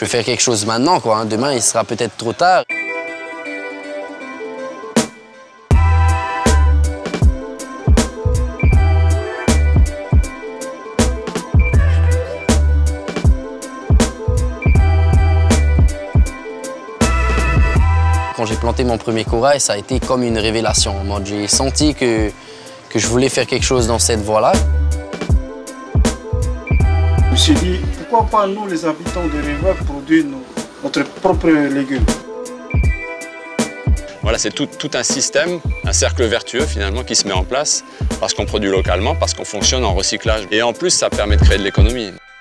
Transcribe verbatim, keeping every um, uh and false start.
veux faire quelque chose maintenant, quoi. Hein. Demain, il sera peut-être trop tard. Quand j'ai planté mon premier corail, ça a été comme une révélation. J'ai senti que, que je voulais faire quelque chose dans cette voie-là. Je me suis dit, pourquoi pas nous, les habitants de Rivoire, produire nos, notre propre légume. Voilà, c'est tout, tout un système, un cercle vertueux finalement qui se met en place parce qu'on produit localement, parce qu'on fonctionne en recyclage. Et en plus, ça permet de créer de l'économie.